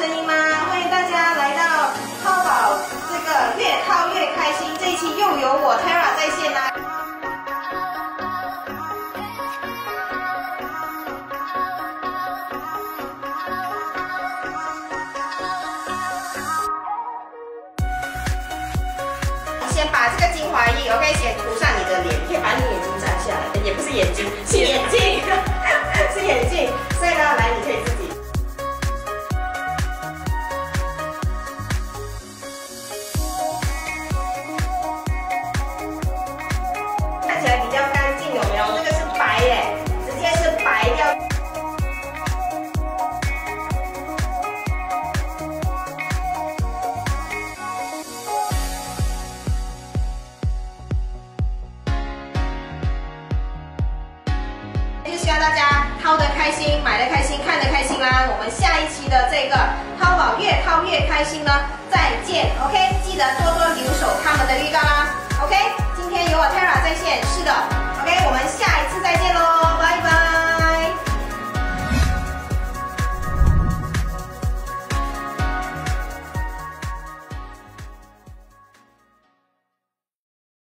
声音吗？欢迎大家来到淘宝这个越淘越开心这一期，又有我 Tara 在线啦。先把这个精华液 ，OK， 先涂上你的脸，可以把你眼睛摘下来，也不是眼睛，是眼镜，是眼镜。所以呢，来，你可以自己。看起来比较干净，有没有？这个是白耶，直接是白掉。就希望大家掏得开心，买得开心，看得开心啦！我们下一期的这个淘宝越淘越开心呢，再见 ，OK， 记得